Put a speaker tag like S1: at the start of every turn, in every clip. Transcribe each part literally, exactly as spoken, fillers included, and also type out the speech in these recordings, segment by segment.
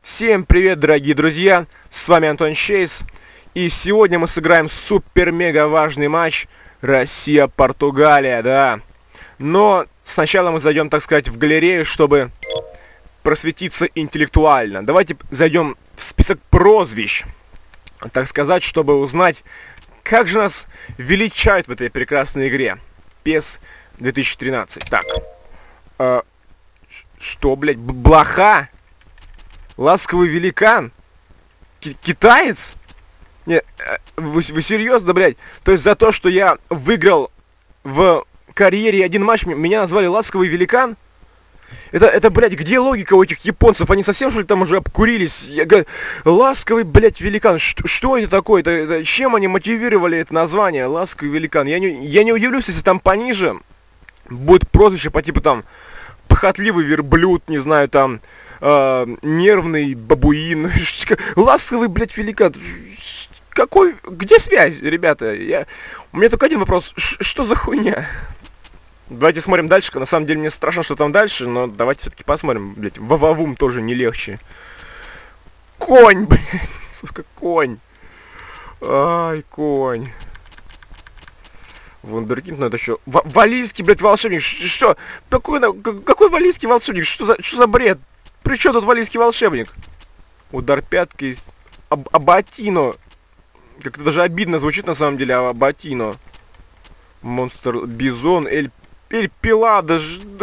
S1: Всем привет, дорогие друзья, с вами Антон Чейз, и сегодня мы сыграем супер-мега важный матч Россия-Португалия, да. Но сначала мы зайдем, так сказать, в галерею, чтобы просветиться интеллектуально. Давайте зайдем в список прозвищ, так сказать, чтобы узнать, как же нас величают в этой прекрасной игре. пес две тысячи тринадцать. Так, э, что, блядь, блоха? Ласковый великан? Ки китаец? Не, вы, вы серьезно, блядь? То есть за то, что я выиграл в карьере один матч, меня назвали ласковый великан? Это, это, блядь, где логика у этих японцев? Они совсем, что ли, там уже обкурились? Я говорю, ласковый, блядь, великан. Что, что это такое? Это, это, чем они мотивировали это название? Ласковый великан. Я не, я не удивлюсь, если там пониже будет прозвище по типу там похотливый верблюд, не знаю, там э, нервный бабуин. Ласковый, блядь, великан. Какой, где связь, ребята? Я, у меня только один вопрос. Ш, что за хуйня? Давайте смотрим дальше. На самом деле мне страшно, что там дальше, но давайте все-таки посмотрим. Блять, вававум тоже не легче. Конь, блядь, сука, конь. Ай, конь. Вундеркинд, ну это что? В валийский, блядь, волшебник. Ш что? Какой, какой валийский волшебник? Что за, что за бред? При чем тут валийский волшебник? Удар пяткой. Аб Абатино. Как-то даже обидно звучит на самом деле, Абатино. Монстр Бизон, Эль Эль Пилада,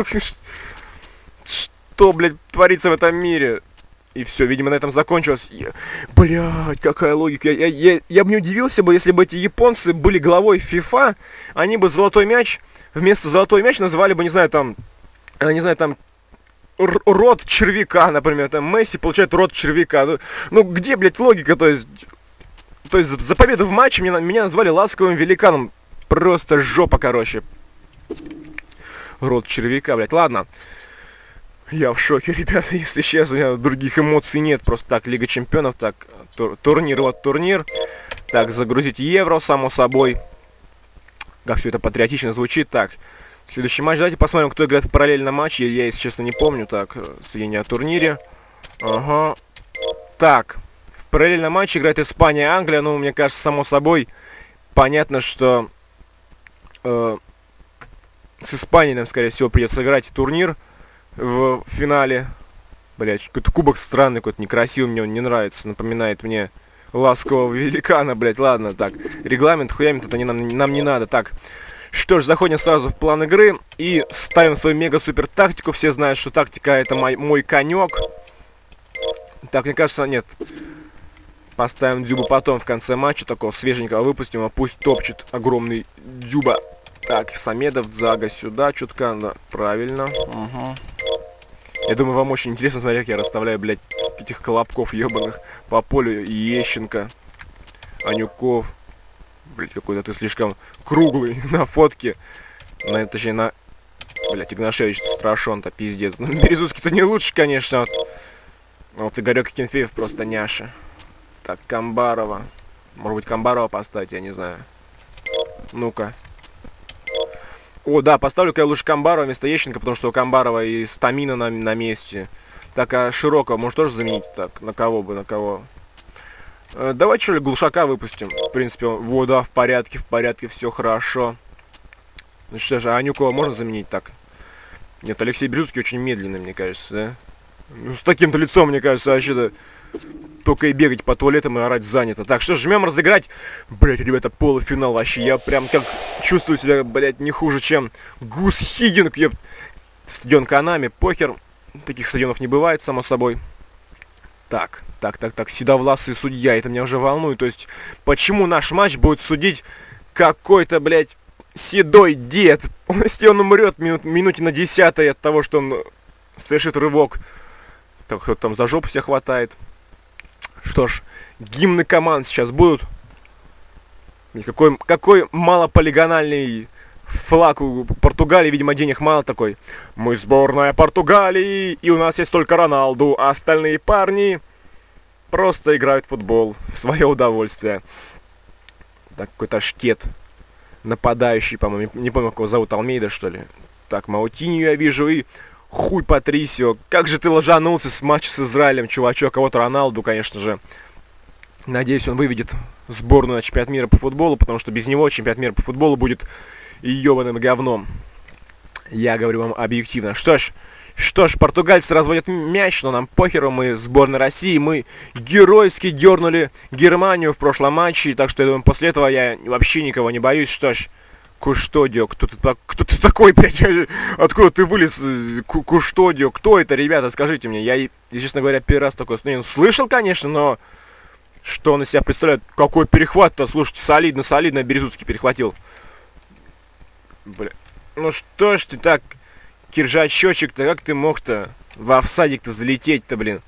S1: что, блядь, творится в этом мире? И все, видимо, на этом закончилось. Я... Блядь, какая логика. Я, я, я, я бы не удивился бы, если бы эти японцы были главой FIFA, они бы золотой мяч, вместо золотой мяч называли бы, не знаю, там, не знаю, там, род червяка, например. Там Месси получает род червяка. Ну, ну где, блядь, логика? То есть, то есть за победу в матче меня, меня назвали ласковым великаном. Просто жопа, короче. Рот червяка, блядь. Ладно. Я в шоке, ребята, если честно. У меня других эмоций нет. Просто так, Лига Чемпионов. Так, тур турнир, вот турнир. Так, загрузить евро, само собой. Как все это патриотично звучит. Так, следующий матч. Давайте посмотрим, кто играет в параллельном матче. Я, если честно, не помню. Так, сведения о турнире. Ага. Так, в параллельном матче играет Испания, Англия. Ну, мне кажется, само собой, понятно, что... Э, с Испанией нам, скорее всего, придется играть турнир в финале. Блять, какой-то кубок странный, какой-то некрасивый, мне он не нравится. Напоминает мне ласкового великана, блять. Ладно, так. Регламент, хуямит, это не, нам, нам не надо. Так, что ж, заходим сразу в план игры и ставим свою мега-супер тактику. Все знают, что тактика это мой, мой конек. Так, мне кажется, нет. Поставим Дзюбу потом, в конце матча. Такого свеженького выпустим, а пусть топчет огромный Дзюба. Так, Самедов, Зага сюда, чутка, да, правильно. Угу. Я думаю, вам очень интересно смотреть, как я расставляю, блядь, этих колобков ебаных по полю. Ещенко, Анюков. Блядь, какой-то ты слишком круглый на фотке. На, точнее, на... Блядь, Игнашевич страшон-то, пиздец. Ну, Березутский-то не лучше, конечно. Вот, вот Игорек Кенфеев просто няша. Так, Камбарова. Может быть, Камбарова поставить, я не знаю. Ну-ка. О, да, поставлю-ка я лучше Камбарова вместо Ещенко, потому что у Камбарова и стамина на, на месте. Так, а Широкого может тоже заменить? Так, на кого бы, на кого? Э, давайте, что ли, Глушака выпустим. В принципе, вот, да, в порядке, в порядке, все хорошо. Ну что же, Анюкова можно заменить? Так. Нет, Алексей Березутский очень медленный, мне кажется, да? Ну, с таким-то лицом, мне кажется, вообще-то... Только и бегать по туалетам и орать занято. Так, что ж, жмем разыграть. Блять, ребята, полуфинал вообще. Я прям как чувствую себя, блять, не хуже, чем Гус Хидинг. Еб... Стадион Канами, похер. Таких стадионов не бывает, само собой. Так, так, так, так. Седовласый судья. Это меня уже волнует. То есть, почему наш матч будет судить какой-то, блять, седой дед? Если он умрет минут, минуте на десятой от того, что он совершит рывок. Так, кто там за жопу себя хватает. Что ж, гимны команд сейчас будут. Какой, какой малополигональный флаг у Португалии, видимо, денег мало такой. Мы сборная Португалии, и у нас есть только Роналду, а остальные парни просто играют в футбол в свое удовольствие. Так, какой-то Штет, нападающий, по-моему, не помню, как его зовут, Алмейда, что ли. Так, Маутинью я вижу, и Хуй Патрисио. Как же ты ложанулся с матча с Израилем, чувачок. А вот Роналду, конечно же. Надеюсь, он выведет сборную на чемпионат мира по футболу, потому что без него чемпионат мира по футболу будет ебаным говном. Я говорю вам объективно. Что ж, что ж, португальцы разводят мяч, но нам похеру, мы сборная России, мы геройски дернули Германию в прошлом матче, так что я думаю, после этого я вообще никого не боюсь. Что ж, Куштодио, кто ты, кто ты такой, блядь, откуда ты вылез, Куштодио, кто это, ребята, скажите мне, я, честно говоря, первый раз такой, ну, слышал, конечно, но что он из себя представляет, какой перехват-то, слушайте, солидно, солидно, Березутский перехватил. Бля, ну что ж ты так, киржачочек-то, как ты мог-то в офсайдик-то залететь-то, блин?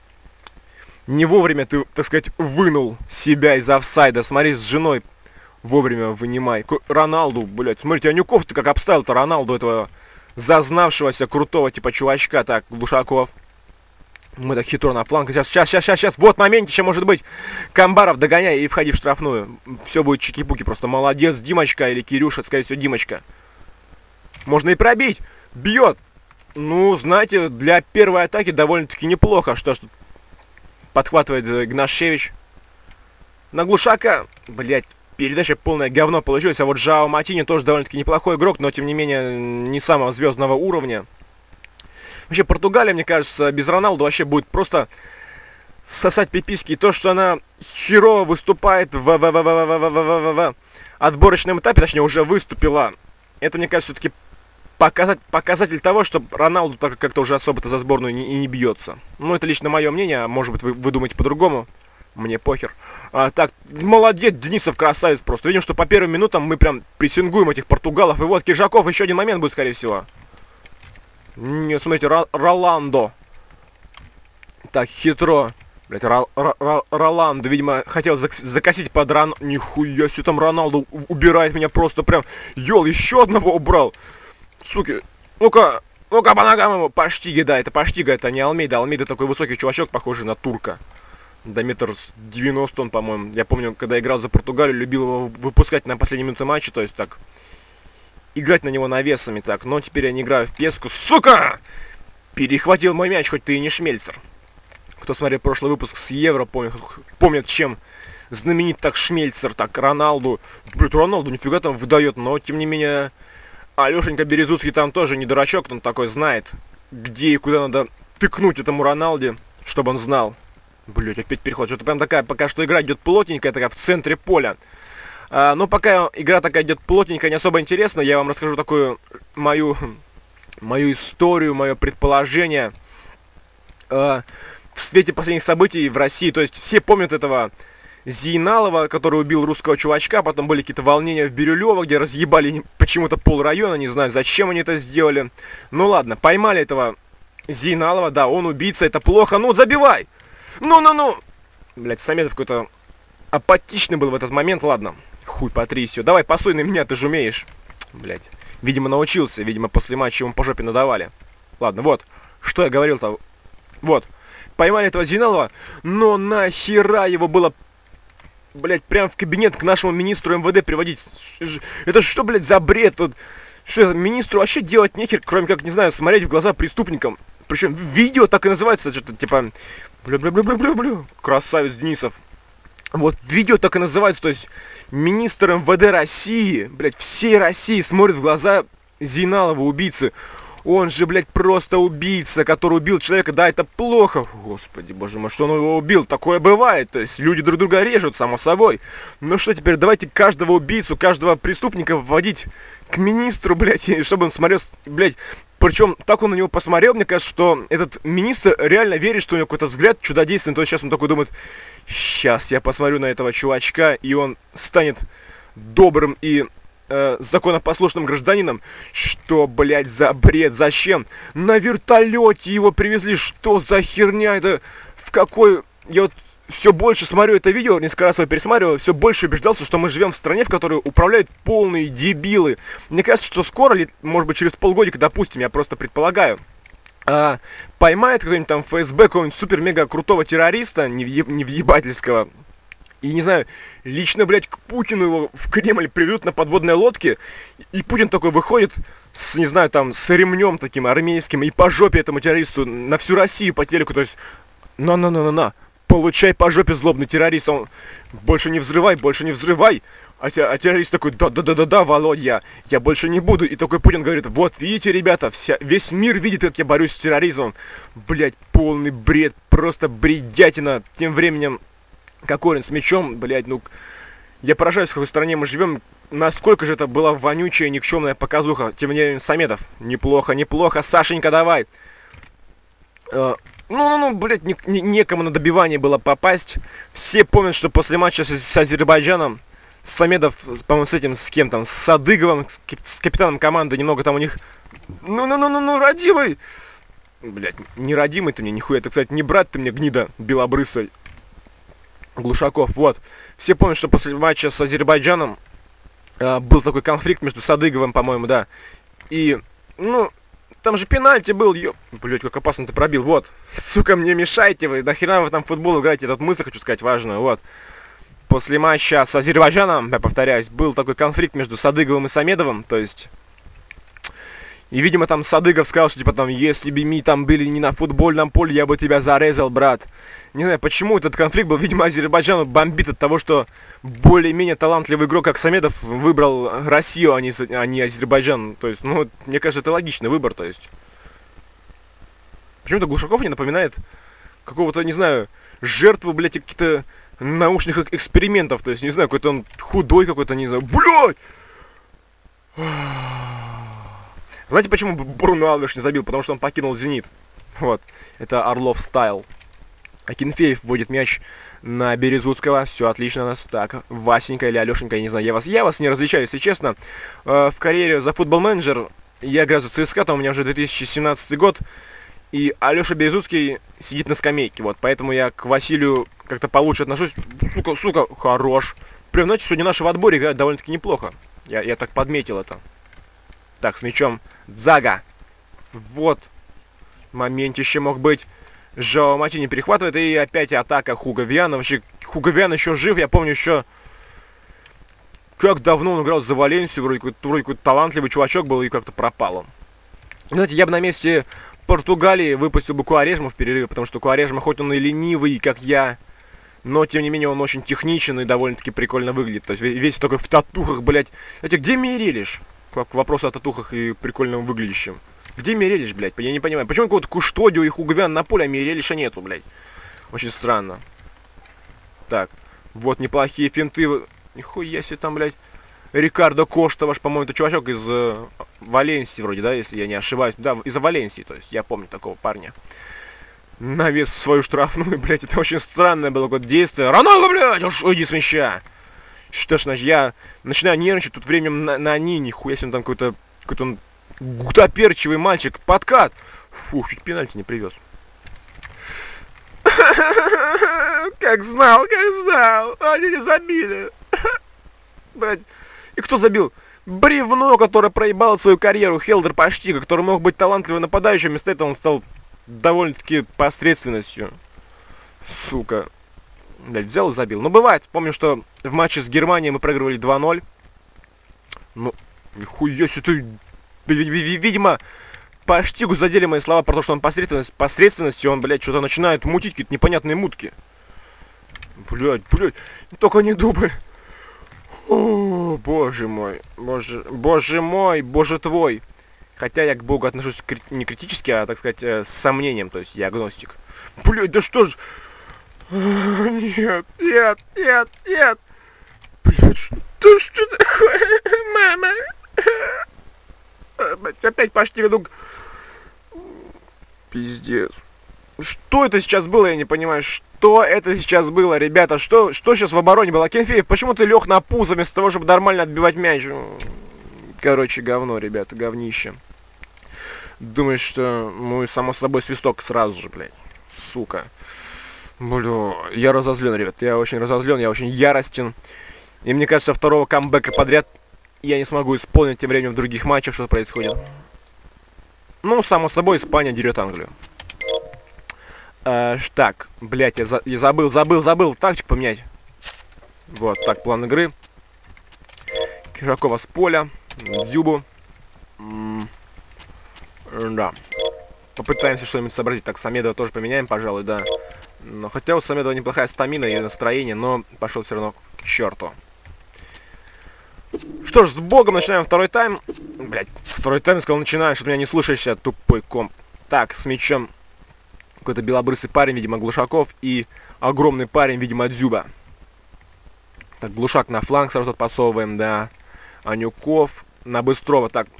S1: Не вовремя ты, так сказать, вынул себя из офсайда, смотри, с женой вовремя вынимай. Роналду, блядь, смотрите, Анюков-то как обставил-то Роналду, этого зазнавшегося крутого типа чувачка. Так, Глушаков. Мы так хитро на фланг. Сейчас, сейчас, сейчас, сейчас, сейчас. Вот моментище может быть. Камбаров, догоняй и входи в штрафную. Все будет чики-пуки просто. Молодец, Димочка или Кирюша, скорее всего, Димочка. Можно и пробить. Бьет. Ну, знаете, для первой атаки довольно-таки неплохо. Что ж тут подхватывает Игнашевич. На Глушака, блядь. Передача полное говно получилось, а вот Жао Матини тоже довольно-таки неплохой игрок, но тем не менее не самого звездного уровня. Вообще Португалия, мне кажется, без Роналду вообще будет просто сосать пиписки. И то, что она херово выступает в, в, в, в, в, в, в, в отборочном этапе, точнее уже выступила, это, мне кажется, все-таки показатель, показатель того, что Роналду так как-то уже особо-то за сборную не, и не бьется. Ну, это лично мое мнение, а может быть вы, вы думаете по-другому. Мне похер. А, так, молодец, Денисов красавец просто. Видим, что по первым минутам мы прям прессингуем этих португалов. И вот Киржаков, еще один момент будет, скорее всего. Не, смотрите, Ро Роландо. Так, хитро. Блять, Ро Ро Роландо, видимо, хотел зак закосить под Рон... Нихуя себе, там Роналду убирает меня просто прям. Ёл, еще одного убрал. Суки. Ну-ка, ну-ка, по ногам ему. Паштиги, да, это Паштига, это не Алмейда. Алмейда такой высокий чувачок, похожий на турка. До метр девяносто он, по-моему. Я помню, когда играл за Португалию, любил его выпускать на последней минуте матча, то есть так, играть на него навесами так. Но теперь я не играю в песку. Сука! Перехватил мой мяч, хоть ты и не Шмельцер. Кто смотрел прошлый выпуск с Евро, помнит, помнит чем знаменит так Шмельцер, так Роналду. Блин, Роналду нифига там выдает, но тем не менее Алешенька Березуцкий там тоже не дурачок, он такой знает, где и куда надо тыкнуть этому Роналде, чтобы он знал. Блять, опять переход. Что-то прям такая, пока что игра идет плотненькая, такая в центре поля. А, но пока игра такая идет плотненькая, не особо интересно, я вам расскажу такую мою, мою историю, мое предположение а, в свете последних событий в России. То есть все помнят этого Зейналова, который убил русского чувачка, потом были какие-то волнения в Бирюлево, где разъебали почему-то полрайона, не знаю, зачем они это сделали. Ну ладно, поймали этого Зейналова, да, он убийца, это плохо, ну забивай! Ну-ну-ну! Блять, Самедов какой-то апатичный был в этот момент. Ладно, хуй Патрисио. Давай, пасуй на меня, ты же умеешь. Блять. Видимо, научился. Видимо, после матча ему по жопе надавали. Ладно, вот. Что я говорил-то? Вот. Поймали этого Зейналова. Но нахера его было, блять, прям в кабинет к нашему министру эм вэ дэ приводить? Это что, блять, за бред? Тут, что это, министру вообще делать нехер, кроме как, не знаю, смотреть в глаза преступникам. Причем видео так и называется, что-то типа... Бля-бля-бля-бля-бля-бля. Красавец Денисов. Вот видео так и называется, то есть министр эм вэ дэ России, блядь, всей России смотрит в глаза Зейналова, убийцы. Он же, блядь, просто убийца, который убил человека. Да, это плохо. Господи, боже мой, что он его убил? Такое бывает. То есть люди друг друга режут, само собой. Ну что теперь, давайте каждого убийцу, каждого преступника вводить к министру, блядь, чтобы он смотрел, блядь. Причем так он на него посмотрел, мне кажется, что этот министр реально верит, что у него какой-то взгляд чудодейственный. То есть сейчас он такой думает, сейчас я посмотрю на этого чувачка, и он станет добрым и э, законопослушным гражданином. Что, блядь, за бред? Зачем? На вертолете его привезли. Что за херня? Это в какой... Я вот все больше смотрю это видео, несколько раз его пересматривал, все больше убеждался, что мы живем в стране, в которой управляют полные дебилы. Мне кажется, что скоро, может быть, через полгодика, допустим, я просто предполагаю, а, поймает какой-нибудь там эф эс бэ, какого-нибудь супер-мега крутого террориста, невъебательского, и, не знаю, лично, блядь, к Путину его в Кремль приведут на подводной лодке, и Путин такой выходит с, не знаю, там, с ремнем таким армейским, и по жопе этому террористу на всю Россию по телеку, то есть, на-на-на-на-на, получай по жопе, злобный террорист, он, больше не взрывай, больше не взрывай, а, те, а террорист такой, да-да-да-да-да, Володя, я больше не буду, и такой Путин говорит, вот, видите, ребята, вся, весь мир видит, как я борюсь с терроризмом, блять, полный бред, просто бредятина, тем временем, Кокорин с мечом, блять, ну, я поражаюсь, в какой стране мы живем. Насколько же это была вонючая, никчемная показуха. Тем не менее, Самедов. Неплохо, неплохо. Сашенька, давай. Ну-ну-ну, блядь, не, не, некому на добивание было попасть. Все помнят, что после матча с, с Азербайджаном Самедов, по-моему, с этим, с кем там, с Садыговым, с, с капитаном команды, немного там у них... Ну-ну-ну-ну, родимый! Блядь, не родимый ты мне, нихуя. Это, кстати, не брат ты мне, гнида белобрысый. Глушаков, вот. Все помнят, что после матча с Азербайджаном э, был такой конфликт между Садыговым, по-моему, да. И, ну, там же пенальти был, ё... Блять, как опасно ты пробил, вот. Сука, мне мешаете вы, нахера вы там в футбол играете, этот мысль, хочу сказать, важную, вот. После матча с Азербайджаном, я повторяюсь, был такой конфликт между Садыговым и Самедовым, то есть... И, видимо, там Садыгов сказал, что, типа, там, если бы мы там были не на футбольном поле, я бы тебя зарезал, брат. Не знаю, почему этот конфликт был. Видимо, Азербайджан бомбит от того, что более-менее талантливый игрок, как Самедов, выбрал Россию, а не, а не Азербайджан. То есть, ну, мне кажется, это логичный выбор, то есть. Почему-то Глушаков мне напоминает какого-то, не знаю, жертву, блядь, каких-то научных экспериментов. То есть, не знаю, какой-то он худой какой-то, не знаю, блядь! Знаете, почему Бруно Алвеш не забил? Потому что он покинул «Зенит». Вот. Это Орлов стайл. Акинфеев вводит мяч на Березутского. Все отлично у нас. Так, Васенька или Алешенька, я не знаю. Я вас, я вас не различаю, если честно. Э, в карьере за Футбол Менеджер я играю за ЦСКА, там у меня уже две тысячи семнадцатый год. И Алеша Березутский сидит на скамейке. Вот, поэтому я к Василию как-то получше отношусь. Сука, сука, хорош. Прям, знаете, сегодня наши в отборе играют довольно-таки неплохо. Я, я так подметил это. Так, с мячом Дзага. Вот. Моментище мог быть. Жао Матини перехватывает. И опять атака Хуго Виана. Вообще, Хуго Виан еще жив. Я помню еще... Как давно он играл за Валенсию. Вроде какой-то талантливый чувачок был. И как-то пропал он. Знаете, я бы на месте Португалии выпустил бы Куарежма в перерыве. Потому что Куарежма, хоть он и ленивый, как я... Но, тем не менее, он очень техничен и довольно-таки прикольно выглядит. То есть весь такой в татухах, блядь. Знаете, где Мирилиш? К вопросу о татухах и прикольном выглядящем. Где Мирелиш, блядь? Я не понимаю. Почему какого-то Куштодио и Хугвян на поле, а Мирелиша нету, блядь? Очень странно. Так. Вот неплохие финты. Нихуя себе там, блядь. Рикардо Кошта, ваш, по-моему, это чувачок из э, Валенсии вроде, да, если я не ошибаюсь. Да, из-за Валенсии, то есть я помню такого парня. Навес в свою штрафную, блядь, это очень странное было какое-то действие. Роналдо, блядь, уж уйди с мяча. Что ж, значит, я начинаю нервничать, тут временем на, на они, нихуя себе, там какой-то, какой-то он гутоперчивый мальчик, подкат. Фух, чуть пенальти не привез. Как знал, как знал, они не забили. Блядь, и кто забил? Бревно, которое проебало свою карьеру, Хелдер Паштига, который мог быть талантливым нападающим, вместо этого он стал довольно-таки посредственностью. Сука. Блядь, взял и забил. Ну, бывает. Помню, что в матче с Германией мы проигрывали два ноль. Ну, нихуя себе ты... Видимо, по Штигу задели мои слова про то, что он посредственность, посредственностью, он, блядь, что-то начинает мутить какие-то непонятные мутки. Блядь, блядь, только не дубль. О, боже мой. Боже, боже мой, боже твой. Хотя я к Богу отношусь кри- не критически, а, так сказать, э, с сомнением, то есть я агностик. Блядь, да что ж... Нет, нет, нет, нет. Блядь, что, что такое? Мама. Опять почти веду. Пиздец. Что это сейчас было, я не понимаю. Что это сейчас было, ребята? Что, что сейчас в обороне было? Акинфеев, почему ты лег на пузо вместо того, чтобы нормально отбивать мяч? Короче, говно, ребята, говнище. Думаешь, что мой, само собой, свисток сразу же, блядь. Сука. Бля, я разозлен, ребят, я очень разозлен, я очень яростен. И мне кажется, второго камбэка подряд я не смогу исполнить тем временем в других матчах, что происходит. Ну, само собой, Испания дерет Англию. А, так, блять, я, за, я забыл, забыл, забыл тактик поменять. Вот, так, план игры. Киракова с поля, Дзюбу. М -м Да. Попытаемся что-нибудь сообразить. Так, Самедова тоже поменяем, пожалуй, да. Но хотя у Самедова неплохая стамина и настроение, но пошел все равно к черту. Что ж, с богом начинаем второй тайм. Блять, второй тайм сказал, начинаем, что ты меня не слушаешься, тупой комп. Так, с мячом какой-то белобрысый парень, видимо, Глушаков, и огромный парень, видимо, Дзюба. Так, Глушак на фланг сразу подпасовываем, да. Анюков на Быстрова, так.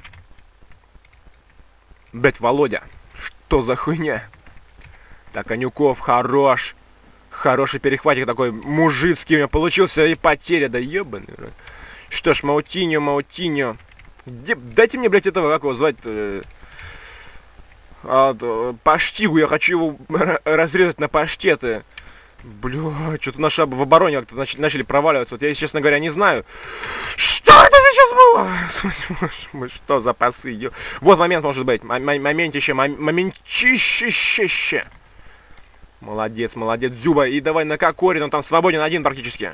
S1: Блять, Володя, что за хуйня? Так, Анюков, хорош. Хороший перехватик такой мужицкий у меня получился, и потеря, да ебаный. Что ж, Маутиньо, Маутиньо. Где... Дайте мне, блядь, этого, как его звать? Э... А, э, паштигу, я хочу его разрезать на паштеты. Бля, что-то наши в обороне как-то начали, начали проваливаться. Вот я, честно говоря, не знаю. Что это сейчас было? Что за пасы? Вот момент, может быть. Моментище, моментище. Молодец, молодец, Дзюба. И давай на Кокорин, он там свободен один практически.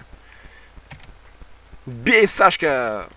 S1: Бей, Сашка!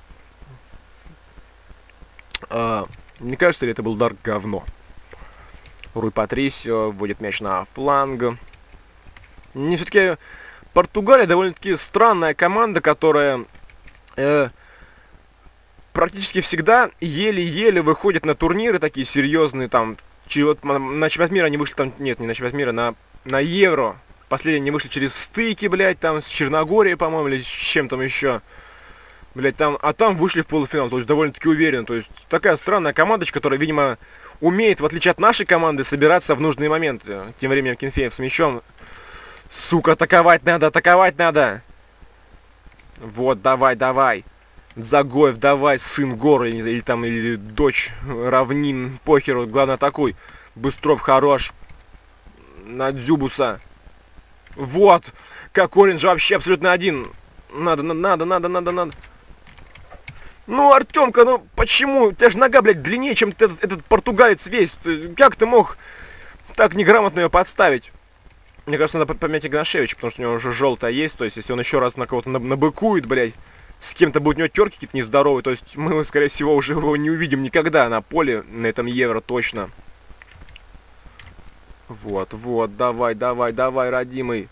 S1: А, не кажется ли это был удар говно? Руй Патрисио вводит мяч на фланг. Не, все-таки Португалия довольно-таки странная команда, которая э, практически всегда еле-еле выходит на турниры такие серьезные. Там, вот, на чемпионат мира они вышли там, нет, не на чемпионат мира, на, на Евро. Последние они вышли через стыки, блядь, там с Черногорией, по-моему, или с чем там еще. Блядь, там, а там вышли в полуфинал, то есть довольно-таки уверенно. То есть такая странная командочка, которая, видимо, умеет, в отличие от нашей команды, собираться в нужные моменты. Тем временем Кенфеев с мячом. Сука, атаковать надо, атаковать надо. Вот, давай, давай. Загоев, давай, сын горы, или, или там, или дочь равнин, похеру, главное атакуй. Быстров хорош. На Дзюбуса. Вот! Как Оранж вообще абсолютно один. Надо, надо, надо, надо, надо. Ну, Артемка, ну почему? У тебя же нога, блядь, длиннее, чем этот, этот португалец весь. Как ты мог так неграмотно ее подставить? Мне кажется, надо поменять Игнашевича, потому что у него уже желтая есть. То есть, если он еще раз на кого-то набыкует, блядь, с кем-то будет у него терки какие-то нездоровые. То есть, мы, скорее всего, уже его не увидим никогда на поле, на этом Евро точно. Вот, вот, давай, давай, давай, родимый.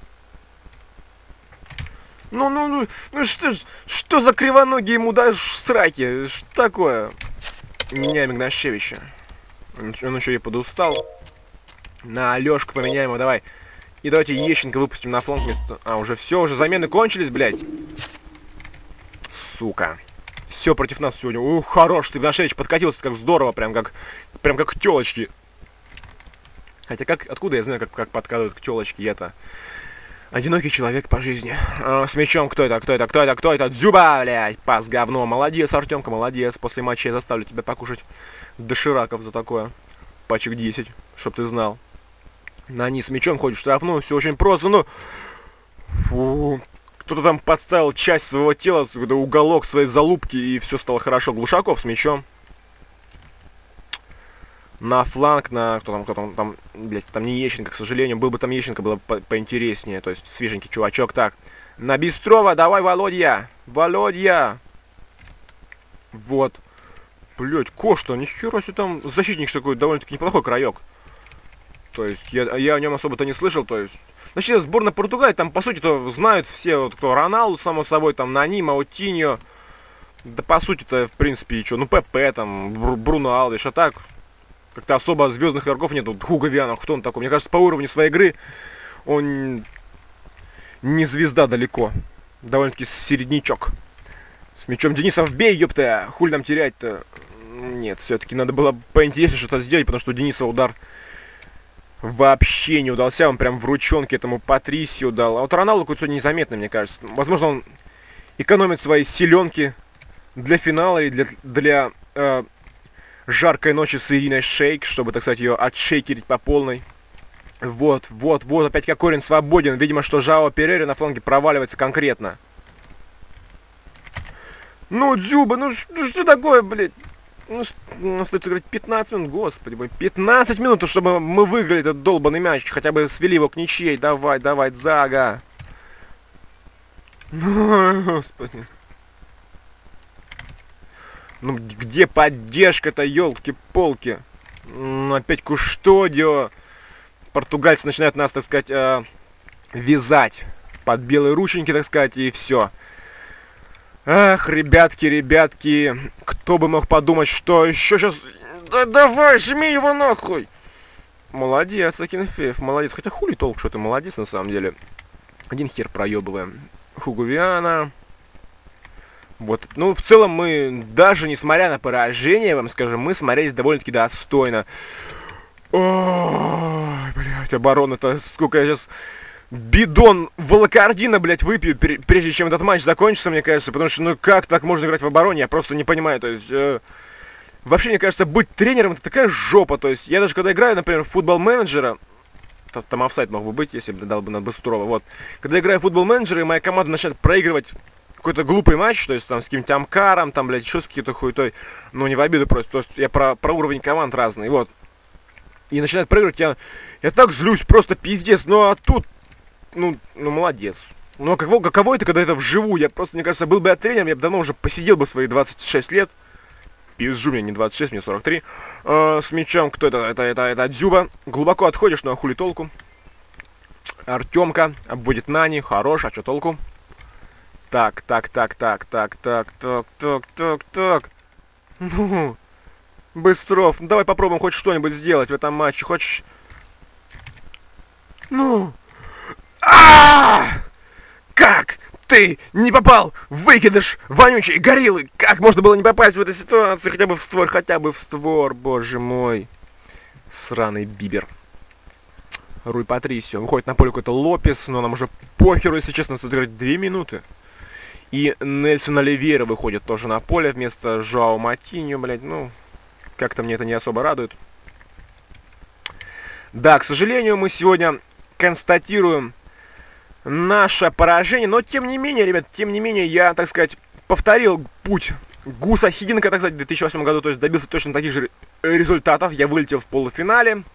S1: Ну, ну, ну, ну что, что за кривоногие ему дашь сраки? Что такое? Меняем Игнашевича. Он, он еще и подустал. На Алешку поменяем его, давай. И давайте Ещенко выпустим на фланг вместо... А, уже все, уже замены кончились, блядь. Сука. Все против нас сегодня. Ух, хорош, ты, Игнашевич, подкатился как здорово, прям как... Прям как тёлочки. Хотя как... Откуда я знаю, как, как подкатывают к тёлочке это? Одинокий человек по жизни. А, с мячом, кто это, кто это, кто это, кто это? Дзюба, блядь, пас говно. Молодец, Артемка, молодец. После матча я заставлю тебя покушать дошираков за такое. Пачек десять, чтоб ты знал. На низ мячом ходишь в штрафную, все очень просто, ну... Фу. Кто-то там подставил часть своего тела, уголок своей залупки, и все стало хорошо. Глушаков с мячом. На фланг, на... Кто там, кто там, там, блядь, там не Ещенко, к сожалению. Был бы там Ещенко, было бы по поинтереснее. То есть, свеженький чувачок. Так, на Бистрова, давай, Володя! Володя! Вот. Блядь, Кошта, нихера себе там защитник такой, довольно-таки неплохой краек. То есть, я, я о нем особо-то не слышал, то есть... Значит, сборная Португалии, там, по сути-то, знают все, вот, кто Роналду, само собой, там, Нани, Маутиньо. Да, по сути-то, в принципе, и что, ну, ПП, там, Бру Бруно Алвиш, а так... Как-то особо звездных игроков нету. Хуго Вианов, кто он такой? Мне кажется, по уровню своей игры он не звезда далеко. Довольно-таки середнячок. С мячом Денисов бей, ёпта! Хуль нам терять-то? Нет, все-таки надо было поинтереснее что-то сделать, потому что у Дениса удар вообще не удался. Он прям в ручонке этому Патрисио дал. А вот Роналду какой-то сегодня незаметный, мне кажется. Возможно, он экономит свои силенки для финала и для... для э, жаркой ночи с Ириной Шейк, чтобы, так сказать, ее отшейкерить по полной. Вот, вот, вот, опять Кокорин свободен. Видимо, что Жао Перейра на фланге проваливается конкретно. Ну, Дзюба, ну что такое, блядь? Ну, остается играть пятнадцать минут, господи мой. пятнадцать минут, чтобы мы выиграли этот долбанный мяч. Хотя бы свели его к ничьей. Давай, давай, Дзага. Ну, господи. Ну, где поддержка-то, елки-полки? Ну, опять Кустодио. Португальцы начинают нас, так сказать, э, вязать под белые рученьки, так сказать, и все. Ах, ребятки, ребятки, кто бы мог подумать, что еще сейчас... Да давай, жми его нахуй! Молодец, Акинфеев, молодец. Хотя хули толк, что ты молодец на самом деле. Один хер проебываем. Хугувиана. Вот, ну, в целом мы, даже несмотря на поражение, вам скажем, мы смотрелись довольно-таки достойно. Ой, блядь, оборона-то, сколько я сейчас... Бидон волокордина, блядь, выпью, прежде чем этот матч закончится, мне кажется, потому что, ну, как так можно играть в обороне, я просто не понимаю, то есть... Э, вообще, мне кажется, быть тренером — это такая жопа, то есть, я даже когда играю, например, в футбол-менеджера, там офсайд мог бы быть, если бы дал бы на Быстрова, вот, когда я играю в футбол-менеджера, и моя команда начинает проигрывать какой-то глупый матч, то есть, там, с каким-нибудь Амкаром, там, блядь, еще с какой-то хуетой, ну, не в обиду просто, то есть, я про, про уровень команд разный, вот, и начинает проигрывать, я, я так злюсь, просто пиздец, ну, а тут, ну, ну, молодец. Ну, а каково, каково это, когда это вживую? Я просто, мне кажется, был бы я тренером, я бы давно уже посидел бы свои двадцать шесть лет. Пизжу, мне не двадцать шесть, мне сорок три. Э, с мячом, кто это? Это, это, это Дзюба. Глубоко отходишь, ну, а хули толку? Артемка обводит Нани, хорош, а что толку? Так, так, так, так, так, так, так, так, так, так. Ну, Быстров, ну, давай попробуем хоть что-нибудь сделать в этом матче, хочешь? Ну... А! Как ты не попал? Выкидыш вонючий гориллы! Как можно было не попасть в эту ситуацию? Хотя бы в створ, хотя бы в створ, боже мой. Сраный Бибер. Руй Патрисио. Выходит на поле какой-то Лопес, но нам уже похеру, если честно, стоит играть две минуты. И Нельсон Оливейра выходит тоже на поле вместо Жоао Матиньо, блядь. Ну, как-то мне это не особо радует. Да, к сожалению, мы сегодня констатируем наше поражение, но тем не менее, ребят, тем не менее, я, так сказать, повторил путь Гуса Хидинка, так сказать, в две тысячи восьмом году, то есть добился точно таких же результатов. Я вылетел в полуфинале.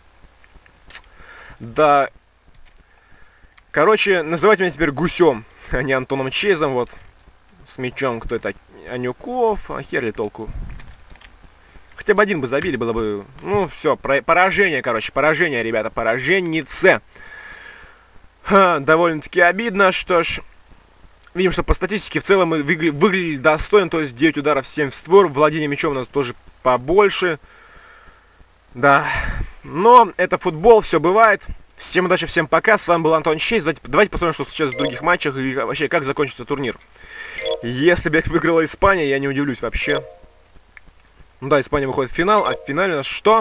S1: Да. Короче, называйте меня теперь Гусем, а не Антоном Чейзом, вот. С мячом, кто это? Анюков, а хер ли толку. Хотя бы один бы забили, было бы... Ну, все, поражение, короче, поражение, ребята, пораженнице. Ха, довольно-таки обидно, что ж, видим, что по статистике в целом мы выгля выглядели достойно, то есть девять ударов, семь в створ, владение мячом у нас тоже побольше. Да, но это футбол, все бывает. Всем удачи, всем пока, с вами был Антон Чейз. Давайте посмотрим, что сейчас в других матчах и вообще как закончится турнир. Если, блядь, выиграла Испания, я не удивлюсь вообще. Ну да, Испания выходит в финал, а в финале у нас что?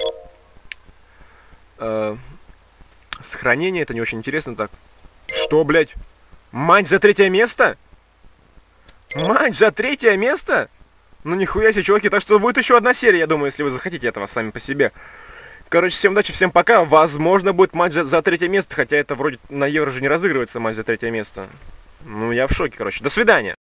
S1: Э Сохранение, это не очень интересно так. Что, блядь? Матч за третье место? Матч за третье место? Ну нихуя себе, чуваки. Так что будет еще одна серия, я думаю, если вы захотите этого сами по себе. Короче, всем удачи, всем пока. Возможно, будет матч за, за третье место, хотя это вроде на Евро же не разыгрывается матч за третье место. Ну, я в шоке, короче. До свидания.